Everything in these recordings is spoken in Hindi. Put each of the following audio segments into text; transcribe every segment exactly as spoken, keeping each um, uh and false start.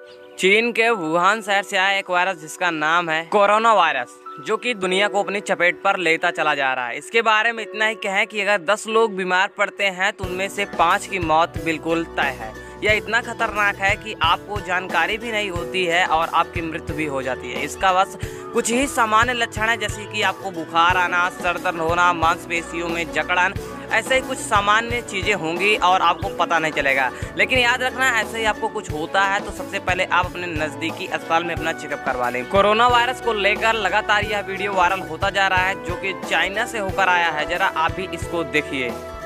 चीन के वुहान शहर से आया एक वायरस जिसका नाम है कोरोना वायरस, जो कि दुनिया को अपनी चपेट पर लेता चला जा रहा है। इसके बारे में इतना ही कहें कि अगर दस लोग बीमार पड़ते हैं तो उनमें से पाँच की मौत बिल्कुल तय है। यह इतना खतरनाक है कि आपको जानकारी भी नहीं होती है और आपकी मृत्यु भी हो जाती है। इसका बस कुछ ही सामान्य लक्षण है, जैसे कि आपको बुखार आना, सर दर्द होना, मांसपेशियों में जकड़न, ऐसे ही कुछ सामान्य चीज़ें होंगी और आपको पता नहीं चलेगा। लेकिन याद रखना, ऐसे ही आपको कुछ होता है तो सबसे पहले आप अपने नज़दीकी अस्पताल में अपना चेकअप करवा लें। कोरोना वायरस को लेकर लगातार यह वीडियो वायरल होता जा रहा है, जो कि चाइना से होकर आया है। जरा आप भी इसको देखिए।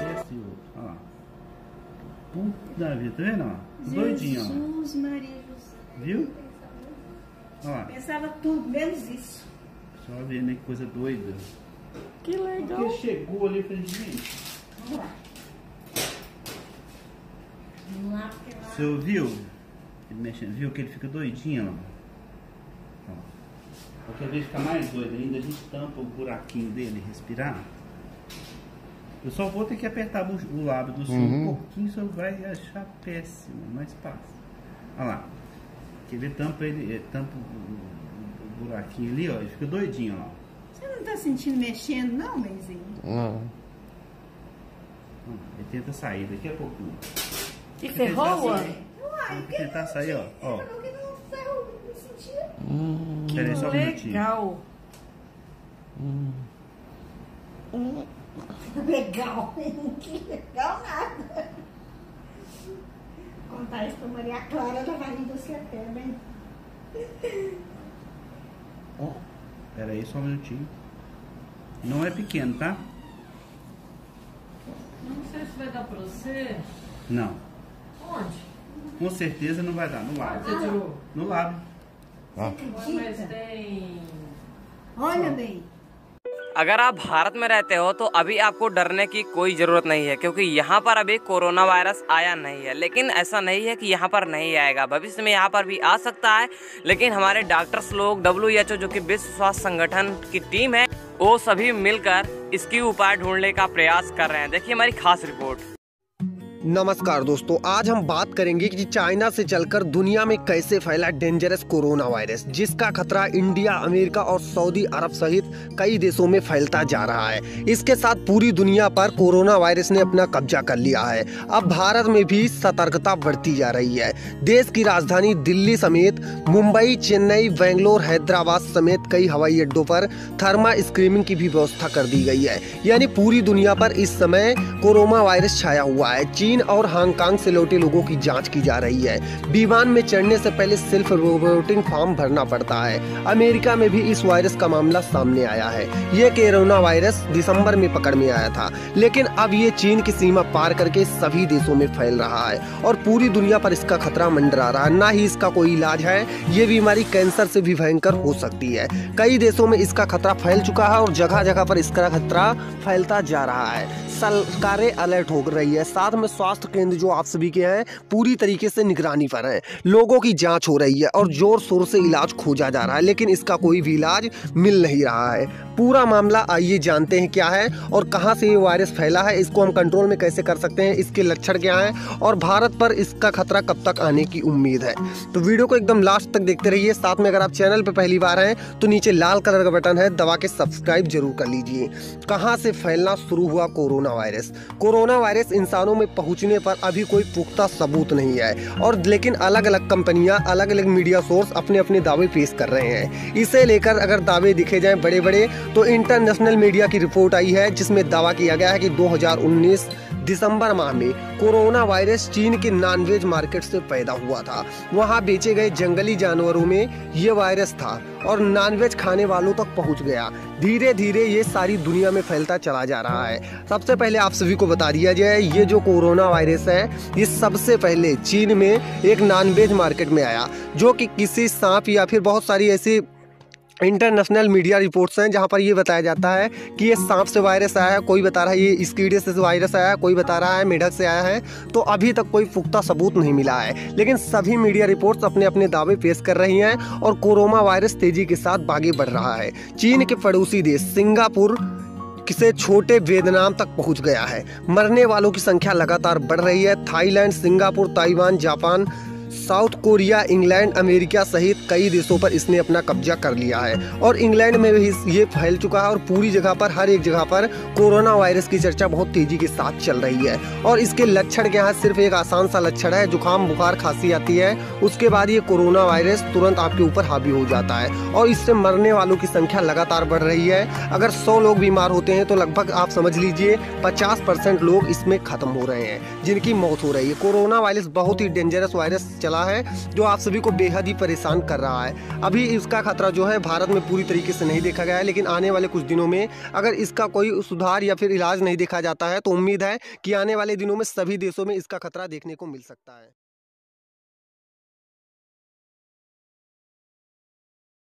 Puta vida, tá vendo? Doidinho, ó. Jesus, Maria José. Viu? Ó. Pensava tudo, menos isso. Só vendo aí que coisa doida. Que legal. Porque chegou ali e falei, gente. Vamos lá. Vamos lá, porque lá. O senhor viu? Ele mexendo, viu que ele fica doidinho, ó. Ó. Porque às vezes fica mais doido ainda, a gente tampa o buraquinho dele respirar. Eu só vou ter que apertar o lábio do senhor uhum. um pouquinho, o senhor vai achar péssimo, mas passa. Olha lá. Quer ver? Tampa ele, tampa o, o buraquinho ali, ó, ele fica doidinho, ó. Você não tá sentindo mexendo, não, Benzinho? Não. Ele tenta sair daqui a pouquinho. Que ferrou, ué? Uai, tentar sair, ó. Ó. Hum, Pera aí, só um minutinho. Legal. Hum. Hum. Legal, que legal nada. Vou contar isso pra Maria Clara, ela vai rir você até, bem. Ó, pera aí só um minutinho. Não é pequeno, tá? Não sei se vai dar pra você. Não. Onde? Com certeza não vai dar, no lábio. Você tirou? No lábio. Você acredita? Mas tem... Olha bem. अगर आप भारत में रहते हो तो अभी आपको डरने की कोई ज़रूरत नहीं है, क्योंकि यहाँ पर अभी कोरोना वायरस आया नहीं है। लेकिन ऐसा नहीं है कि यहाँ पर नहीं आएगा, भविष्य में यहाँ पर भी आ सकता है। लेकिन हमारे डॉक्टर्स लोग, डब्ल्यू एच ओ जो कि विश्व स्वास्थ्य संगठन की टीम है, वो सभी मिलकर इसकी उपाय ढूंढने का प्रयास कर रहे हैं। देखिए हमारी खास रिपोर्ट। नमस्कार दोस्तों, आज हम बात करेंगे कि चाइना से चलकर दुनिया में कैसे फैला डेंजरस कोरोना वायरस, जिसका खतरा इंडिया, अमेरिका और सऊदी अरब सहित कई देशों में फैलता जा रहा है। इसके साथ पूरी दुनिया पर कोरोना वायरस ने अपना कब्जा कर लिया है। अब भारत में भी सतर्कता बढ़ती जा रही है। देश की राजधानी दिल्ली समेत मुंबई, चेन्नई, बेंगलोर, हैदराबाद समेत कई हवाई अड्डों पर थर्मा स्क्रीनिंग की भी व्यवस्था कर दी गई है। यानी पूरी दुनिया पर इस समय कोरोना वायरस छाया हुआ है। चीन और हांगकांग से लौटे लोगों की जांच की जा रही है। विमान में चढ़ने से पहले सेल्फ रिपोर्टिंग फॉर्म भरना पड़ता है। अमेरिका में भी इस वायरस का मामला सामने आया है। ये कोरोना वायरस दिसंबर में पकड़ में आया था, लेकिन अब ये चीन की सीमा पार करके सभी देशों में फैल रहा है और पूरी दुनिया पर इसका खतरा मंडरा रहा है। ना ही इसका कोई इलाज है। ये बीमारी कैंसर से भी भयंकर हो सकती है। कई देशों में इसका खतरा फैल चुका है और जगह जगह पर इसका खतरा फैलता जा रहा है। सरकारें अलर्ट हो रही है। साथ में स्वास्थ्य केंद्र जो आप सभी के हैं पूरी तरीके से निगरानी पर हैं। लोगों की जांच हो रही है और जोर शोर से इलाज खोजा जा रहा है, लेकिन इसका कोई भी इलाज मिल नहीं रहा है। पूरा मामला आइए जानते हैं क्या है और कहां से ये वायरस फैला है, इसको हम कंट्रोल में कैसे कर सकते हैं, इसके लक्षण क्या हैं और भारत पर इसका खतरा कब तक आने की उम्मीद है। तो वीडियो को एकदम लास्ट तक देखते रहिए। साथ में अगर आप चैनल पर पहली बार हैं तो नीचे लाल कलर का बटन है, दबा के सब्सक्राइब जरूर कर लीजिए। कहां से फैलना शुरू हुआ कोरोना वायरस? कोरोना वायरस इंसानों में पहुंचने पर अभी कोई पुख्ता सबूत नहीं है, और लेकिन अलग अलग कंपनियां, अलग अलग मीडिया सोर्स अपने अपने दावे पेश कर रहे हैं। इसे लेकर अगर दावे दिखे जाएं बड़े बड़े, तो इंटरनेशनल मीडिया की रिपोर्ट आई है जिसमें दावा किया गया है कि दो हज़ार उन्नीस दिसंबर माह में कोरोना वायरस चीन के नॉनवेज मार्केट से पैदा हुआ था। वहां बेचे गए जंगली जानवरों में ये वायरस था और नॉनवेज खाने वालों तक पहुंच गया। धीरे धीरे ये सारी दुनिया में फैलता चला जा रहा है। सबसे पहले आप सभी को बता दिया जाए, ये जो कोरोना वायरस है ये सबसे पहले चीन में एक नॉनवेज मार्केट में आया, जो कि किसी सांप या फिर बहुत सारी ऐसी इंटरनेशनल मीडिया रिपोर्ट्स हैं जहां पर ये बताया जाता है कि ये सांप से वायरस आया है, कोई बता रहा है ये स्कीडे से वायरस आया है, कोई बता रहा है मेढक से आया है। तो अभी तक कोई पुख्ता सबूत नहीं मिला है, लेकिन सभी मीडिया रिपोर्ट्स अपने अपने दावे पेश कर रही हैं और कोरोना वायरस तेजी के साथ आगे बढ़ रहा है। चीन के पड़ोसी देश सिंगापुर से छोटे वियतनाम तक पहुंच गया है। मरने वालों की संख्या लगातार बढ़ रही है। Thailand, Singapore, Taiwan, Japan South Korea, England, America सहित कई देशों पर इसने अपना कब्जा कर लिया है और इंग्लैंड में भी ये फैल चुका है और पूरी जगह पर, हर एक जगह पर कोरोना वायरस की चर्चा बहुत तेजी के साथ चल रही है। और इसके लक्षण क्या है? सिर्फ एक आसान सा लक्षण है, जुकाम, बुखार, खांसी आती है, उसके बाद ये कोरोना वायरस तुरंत आपके ऊपर हावी हो जाता है और इससे मरने वालों की संख्या लगातार बढ़ रही है। अगर सौ लोग बीमार होते हैं तो लगभग आप समझ लीजिए पचास परसेंट लोग इसमें खत्म हो रहे हैं, जिनकी मौत हो रही है। कोरोना वायरस बहुत ही डेंजरस वायरस चला है जो आप सभी को बेहद ही परेशान कर रहा है। अभी इसका खतरा जो है भारत में पूरी तरीके से नहीं देखा गया है, लेकिन आने वाले कुछ दिनों में अगर इसका कोई सुधार या फिर इलाज नहीं देखा जाता है तो उम्मीद है कि आने वाले दिनों में सभी देशों में इसका खतरा देखने को मिल सकता है।